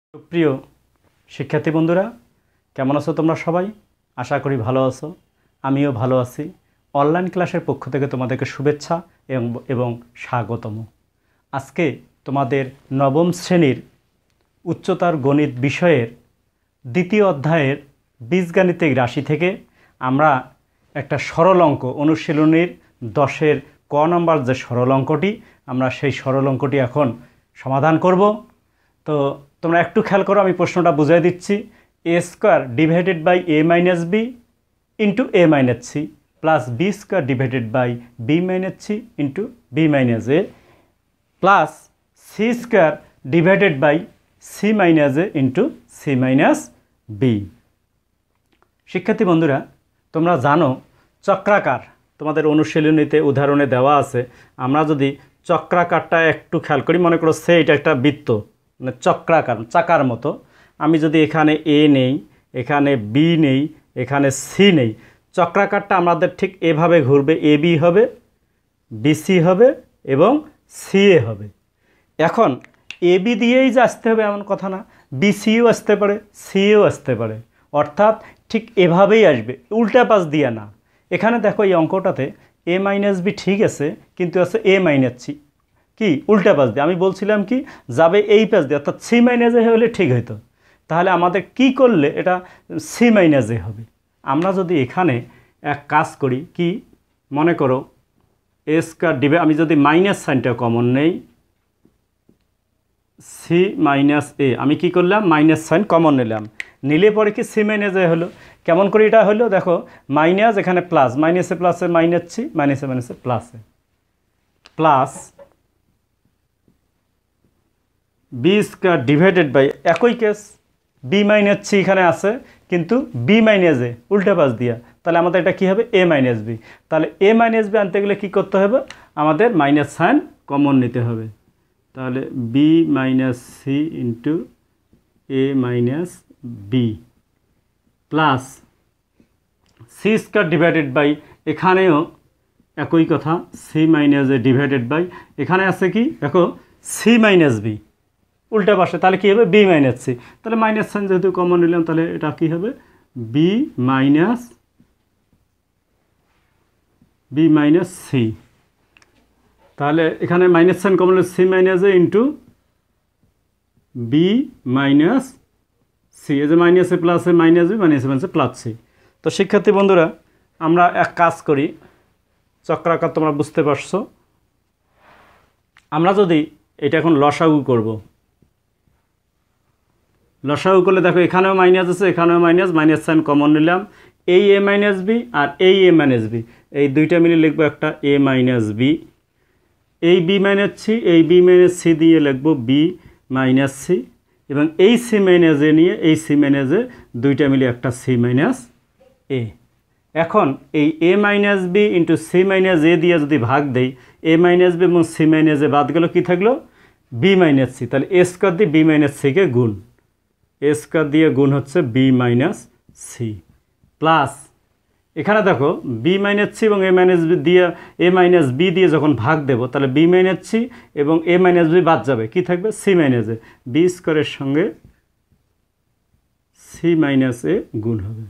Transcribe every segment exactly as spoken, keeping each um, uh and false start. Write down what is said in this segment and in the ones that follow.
প্রিয় শিক্ষার্থী বন্ধুরা, কেমন আছো তোমরা সবাই? আশা করি ভালো আছো। আমিও ভালো আছি। অনলাইন ক্লাসের পক্ষ থেকে তোমাদেরকে শুভেচ্ছা এবং এবং স্বাগতম। আজকে তোমাদের নবম শ্রেণীর উচ্চতর গণিত বিষয়ের দ্বিতীয় অধ্যায়ের বীজগাণিতিক রাশি থেকে আমরা একটা সরল অঙ্ক অনুশীলনীর দশের ক নম্বর যে সরল অঙ্কটি, আমরা সেই সরল অঙ্কটি এখন সমাধান করব। তো তোমরা একটু খেয়াল করো, আমি প্রশ্নটা বুঝিয়ে দিচ্ছি। A square divided by A minus B into A minus C plus B square divided by B minus C into B minus A plus C square divided by C minus A into C minus B. শিক্ষার্থী বন্ধুরা, তোমরা জানো চক্রাকার তোমাদের অনুশীলনীতে উদাহরণে দেওয়া আছে। আমরা যদি চক্রাকারটা একটু খেয়াল করি, মনে করো সে এটা একটা বৃত্ত, মানে চক্রাকার, চাকার মতো। আমি যদি এখানে এ নেই, এখানে বি নেই, এখানে সি নেই, চক্রাকারটা আমাদের ঠিক এভাবে ঘুরবে। এ বি হবে, বিসি হবে এবং সি এ হবে। এখন এ বি দিয়েই যে আসতে হবে এমন কথা না, বিসিও আসতে পারে, সিও আসতে পারে, অর্থাৎ ঠিক এভাবেই আসবে, উল্টা পাশ দিয়ে না। এখানে দেখো এই অঙ্কটাতে এ মাইনাস বি ঠিক আছে, কিন্তু আছে এ মাইনাস সি, কি উল্টা পাশ দিয়ে। আমি বলছিলাম কি যাবে এই পাশ দিয়ে, অর্থাৎ সি মাইনাস এ হলে ঠিক হইতো। তাহলে আমাদের কি করলে এটা সি মাইনাস এ হবে? আমরা যদি এখানে এক কাজ করি, কি মনে করো এ স্কোয়ার ডিভে, আমি যদি মাইনাস সাইনটা কমন নেই, সি মাইনাস এ, আমি কি করলাম মাইনাস সাইন কমন নিলাম, নিলে পরে কি সি মাইনাস এ হলো। কেমন করে এটা হলো দেখো, মাইনাস এখানে প্লাস, মাইনাসে প্লাসে মাইনাস সি, মাইনাসে মাইনাসে প্লাসে plus B square divided by একই কেস, বি মাইনাস সি এখানে আছে কিন্তু বি মাইনাস এ উল্টা পাশ দিয়া, তাহলে আমাদের এটা কী হবে এ মাইনাস বি। তাহলে এ মাইনাস বি আনতে গেলে কী করতে হবে, আমাদের মাইনাস সাইন কমন নিতে হবে। তাহলে B minus C into A minus B plus C square divided by, এখানেও একই কথা, C minus A divided by, এখানে আছে কি দেখো সি মাইনাস বি উল্টা পাশে, তাহলে কী হবে বি মাইনাস সি। তাহলে মাইনাস সাইন যেহেতু কমন নিলাম, তাহলে এটা কী হবে B minus B minus C. তাহলে এখানে মাইনাস সাইন কমন হলে C minus A into B minus C, এই যে মাইনাসে প্লাসে মাইনাস বি, মাইনাসে মাইনাসে প্লাস সি। তো শিক্ষার্থী বন্ধুরা, আমরা এক কাজ করি, চক্রাকার তোমরা বুঝতে পারছো। আমরা যদি এটা এখন লসাগু করব, লসাগু করলে দেখো এখানেও মাইনাস আছে, এখানেও মাইনাস, মাইনাস সাইন কমন নিলাম, এই এ মাইনাস বি আর এই এ মাইনাস বি, এই দুইটা মিলে লিখবো একটা এ মাইনাস বি, এই বি মাইনাস সি, এই বি মাইনাস সি দিয়ে লিখবো বি মাইনাস সি, এবং এই সি মাইনাস এ নিয়ে এই সি মাইনাস এ দুইটা মিলে একটা সি মাইনাস এ। এখন এই A minus B into C minus A দিয়ে যদি ভাগ দেই, এ মাইনাস বি এবং সি মাইনাস এ বাদ গেল, কী থাকলো বি মাইনাস সি। তাহলে এ স্কোয়ার দিয়ে বি মাইনাস সিকে গুণ, এ স্কোয়ার দিয়ে গুণ হচ্ছে বি মাইনাস সি প্লাস, এখানে দেখো বি মাইনাস সি এবং এ মাইনাস বি দিয়ে, এ মাইনাস বি দিয়ে যখন ভাগ দেবো, তাহলে বি মাইনাস সি এবং এ মাইনাস বি বাদ যাবে, কি থাকবে সি মাইনাস এ, বি স্কোয়ারের সঙ্গে সি মাইনাস এ গুণ হবে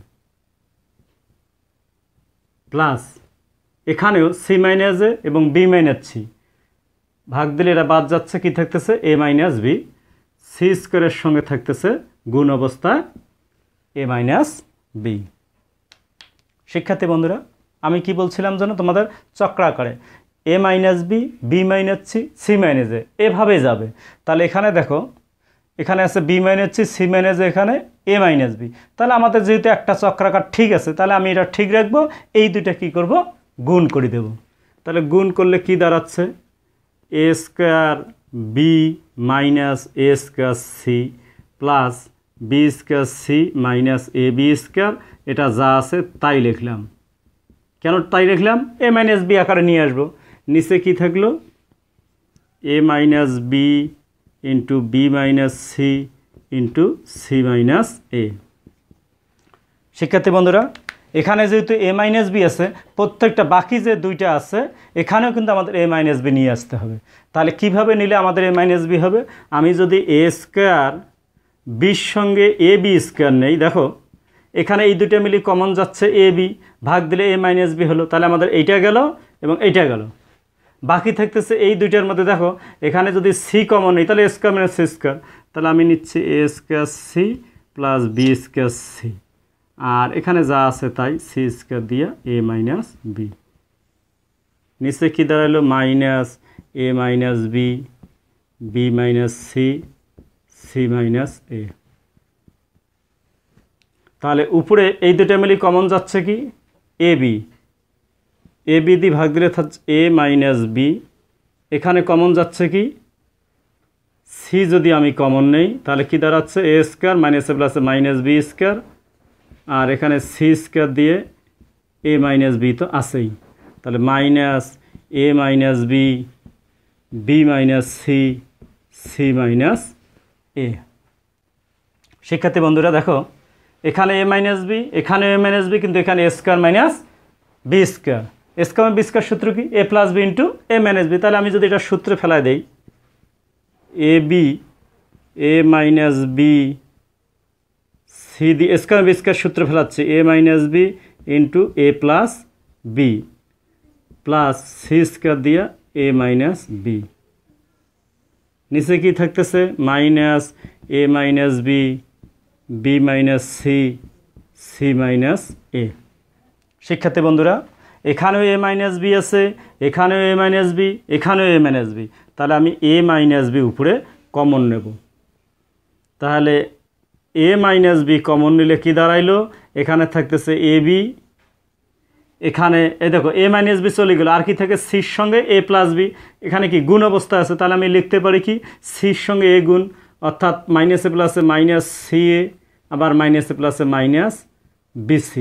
প্লাস, এখানেও সি মাইনাস এ এবং বি মাইনাস সি ভাগ দিলে এটা বাদ যাচ্ছে, কি থাকতেছে এ মাইনাস বি, সি স্কোয়ারের সঙ্গে থাকতেছে গুণ অবস্থায় এ মাইনাস বি। শিক্ষার্থী বন্ধুরা, আমি কি বলছিলাম জানো, তোমাদের চক্রাকারে A minus B, B minus C, C minus A এভাবে যাবে। তাহলে এখানে দেখো এখানে আছে B minus C, C minus A, এখানে এ মাইনাস বি। তাহলে আমাদের যেহেতু একটা চক্রাকার ঠিক আছে, তাহলে আমি এটা ঠিক রাখবো, এই দুইটা কি করব গুণ করে দেব। তাহলে গুণ করলে কি দাঁড়াচ্ছে A square B minus A square C plus B square C minus A B square, এটা যা আছে তাই লিখলাম। কেন তাই লিখলাম, এ মাইনাস বি আকারে নিয়ে আসবো। নিচে কি থাকলো A minus B into B minus C into C minus A. শিক্ষার্থী বন্ধুরা, এখানে যেহেতু এ মাইনাস বি আছে, প্রত্যেকটা বাকি যে দুইটা আছে এখানেও কিন্তু আমাদের এ মাইনাস বি নিয়ে আসতে হবে। তাহলে কিভাবে নিলে আমাদের এ মাইনাস বি হবে, আমি যদি এ স্কোয়ার বির সঙ্গে এ বি স্কোয়ার নেই, দেখো এখানে এই দুটো মিলি কমন যাচ্ছে, এ বি ভাগ দিলে এ মাইনাস বি হলো, তাহলে আমাদের এইটা গেল এবং এইটা গেল, বাকি থাকতেছে এই দুইটার মধ্যে। দেখো এখানে যদি সি কমন নেই তাহলে A square minus C square, তাহলে আমি নিচ্ছি A square C plus B square C, আর এখানে যা আছে তাই সি স্কোয়ার দিয়া এ মাইনাস বি। নিচে কী দাঁড়ালো minus A minus B, B minus C, C minus A. তাহলে উপরে এই দুটো মিলি কমন যাচ্ছে কি এ বি, এ বি দিয়ে ভাগ দিলে থাকছে এ মাইনাস বি, এখানে কমন যাচ্ছে কি সি, যদি আমি কমন নেই তাহলে কি দাঁড়াচ্ছে A square minus A plus minus B square, আর এখানে সি স্কোয়ার দিয়ে এ মাইনাস বি তো আছেই, তাহলে minus A minus B, B minus C, C minus A. শিক্ষার্থী বন্ধুরা দেখো এখানে এ মাইনাস বি, এখানে এ মাইনাস বি, কিন্তু এখানে A square minus B square, A square B square সূত্র কি A plus B into A minus B. তাহলে আমি যদি এটা সূত্রে ফেলাই দেই A B A minus B C দি স্কোয়ার বি স্কোয়ার সূত্রে ফেলাচ্ছি A minus B into A plus B plus C square দিয়া এ মাইনাস বি। নিচে কি থাকতেছে minus A minus B, B minus C, C minus A. শিক্ষার্থী বন্ধুরা এখানেও এ মাইনাস বি আছে, এখানেও এ মাইনাস বি, এখানেও এ মাইনাস বি, তাহলে আমি এ মাইনাস বি উপরে কমন নেব। তাহলে এ মাইনাস বি কমন নিলে কি দাঁড়াইলো এখানে থাকতেছে এ বি, এখানে এই দেখো এ মাইনাস বি চলে গেল, আর কি থাকে সির সঙ্গে এ প্লাস বি, এখানে কি গুণ অবস্থা আছে, তাহলে আমি লিখতে পারি কি সির সঙ্গে এ গুণ, অর্থাৎ মাইনাস এ প্লাসে মাইনাস সি এ, আবার মাইনাস এ প্লাসে মাইনাস বি সি,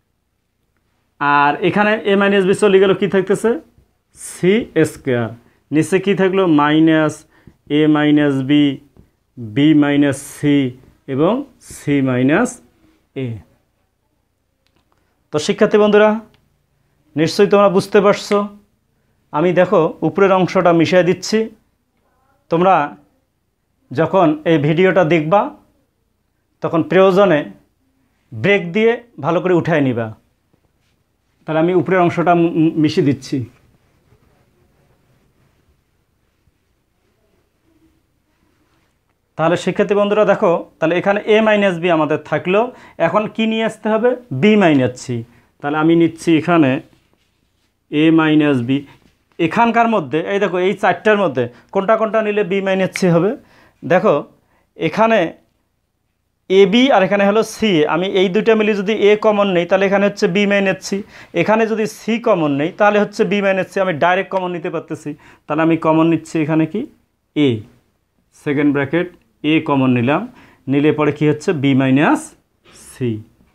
আর এখানে এ মাইনাস বি চলে গেল, কি থাকতেছে সি স্কোয়ার, নিচে কি থাকলো minus A minus B, B minus C এবং সি মাইনাস এ। তো শিক্ষার্থী বন্ধুরা নিশ্চয়ই তোমরা বুঝতে পারছো। আমি দেখো উপরের অংশটা মিশিয়ে দিচ্ছি, তোমরা যখন এই ভিডিওটা দেখবা তখন প্রয়োজনে ব্রেক দিয়ে ভালো করে উঠায় নিবা। তাহলে আমি উপরের অংশটা মিশিয়ে দিচ্ছি। তাহলে শিক্ষার্থী বন্ধুরা দেখো তাহলে এখানে এ মাইনাস বি আমাদের থাকলো, এখন কি নিয়ে আসতে হবে বি মাইনাস সি। তাহলে আমি নিচ্ছি এখানে এ মাইনাস বি, এখানকার মধ্যে এই দেখো এই চারটার মধ্যে কোনটা কোনটা নিলে বি মাইনাস সি হবে। দেখো এখানে এ বি আর এখানে হলো সি, আমি এই দুইটা মিলে যদি এ কমন নেই তাহলে এখানে হচ্ছে বি মাইনাস সি, এখানে যদি সি কমন নেই তাহলে হচ্ছে বি মাইনাস সি, আমি ডাইরেক্ট কমন নিতে পারতেছি। তাহলে আমি কমন নিচ্ছি এখানে কি A, second bracket A common নিলাম, নিলে পরে কি হচ্ছে বি মাইনাস সি,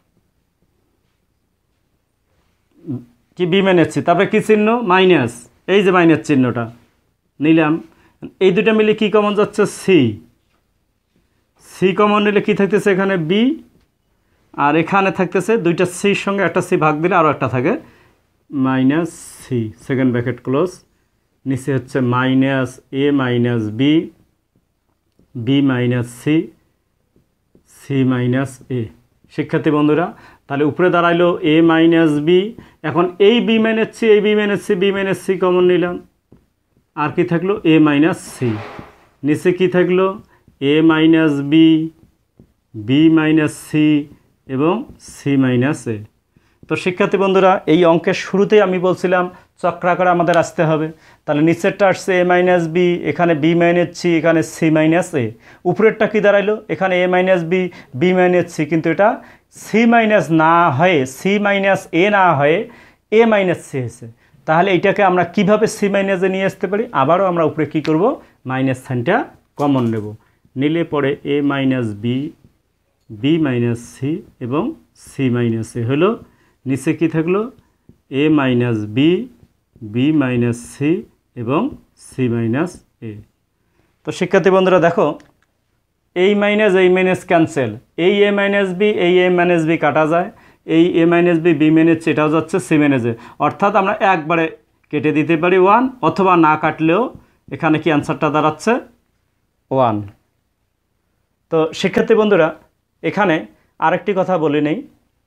কি বি মাইনাস সি, তারপরে কি চিহ্ন মাইনাস, এই যে মাইনাস চিহ্নটা নিলাম, এই দুটা মিলে কি কমন যাচ্ছে সি, সি কমন নিলে কি থাকতেছে এখানে বি, আর এখানে থাকতেছে দুইটা সির সঙ্গে একটা সি ভাগ দিলে আরও একটা থাকে minus C, second bracket close, নিচে হচ্ছে minus A minus B, B minus C, C minus A. শিক্ষার্থী বন্ধুরা তাহলে উপরে দাঁড়াইলো এ মাইনাস বি, এখন এই বি মাইনাস সি, এই B minus C, B minus C common নিলাম, আর কি থাকলো এ মাইনাস সি, নিচে কি থাকলো A minus B, B minus C এবং সি মাইনাস এ। তো শিক্ষার্থী বন্ধুরা এই অঙ্কের শুরুতেই আমি বলছিলাম চক্রাকারে আমাদের আসতে হবে। তাহলে নিচেরটা আসছে এ মাইনাস বি, এখানে বি মাইনাস সি, এখানে সি মাইনাস এ। উপরেরটা কী দাঁড়াইলো এখানে A minus B, B minus C, কিন্তু এটা সি মাইনাস না হয়ে সি মাইনাস এ না হয়ে এ মাইনাস সি হয়েছে। তাহলে এটাকে আমরা কিভাবে সি মাইনাসে নিয়ে আসতে পারি, আবারও আমরা উপরে কি করব মাইনাস সাইনটা কমন নেব, নিলে পরে A minus B, B minus C এবং সি মাইনাস এ হলো, নিচে কি থাকলো A minus B, B minus C এবং সি মাইনাস এ। তো শিক্ষার্থী বন্ধুরা দেখো এই মাইনাস এই মাইনাস ক্যান্সেল, এই এ মাইনাস বি এই এ মাইনাস বি কাটা যায়, এই A minus B B minus C এটাও যাচ্ছে সি মাইনাস এ, অর্থাৎ আমরা একবারে কেটে দিতে পারি ওয়ান, অথবা না কাটলেও এখানে কি অ্যান্সারটা দাঁড়াচ্ছে ওয়ান। তো শিক্ষার্থী বন্ধুরা, এখানে আরেকটি কথা বলে নেই,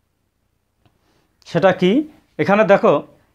সেটা কি, এখানে দেখো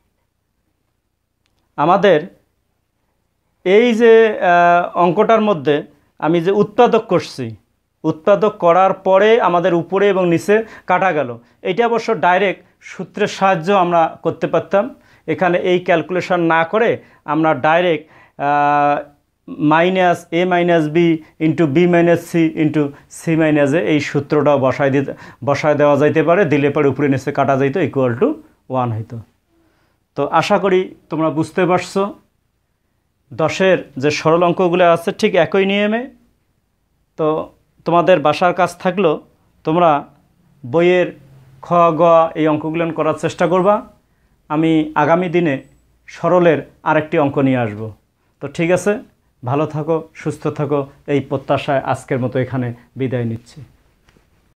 আমাদের এই যে অঙ্কটার মধ্যে আমি যে উৎপাদক করছি, উৎপাদক করার পরে আমাদের উপরে এবং নিচে কাটা গেল, এটা অবশ্য ডাইরেক্ট সূত্রের সাহায্য আমরা করতে পারতাম। এখানে এই ক্যালকুলেশন না করে আমরা direct minus A minus B into B minus C into C minus A এই সূত্রটাও বসায় দিতে বসায় দেওয়া যাইতে পারে, দিলে পরে উপরে নিচে কাটা যাইতো, ইকুয়াল টু ওয়ান হইতো। তো আশা করি তোমরা বুঝতে পারছো দশের যে সরল অঙ্কগুলো আছে ঠিক একই নিয়মে। তো তোমাদের বাসার কাজ থাকলো তোমরা বইয়ের খ গ এই অঙ্কগুলো করার চেষ্টা করবা। আমি আগামী দিনে সরলের আরেকটি অঙ্ক নিয়ে আসব। তো ঠিক আছে, ভালো থাকো, সুস্থ থাকো, এই প্রত্যাশায় আজকের মতো এখানে বিদায় নিচ্ছি।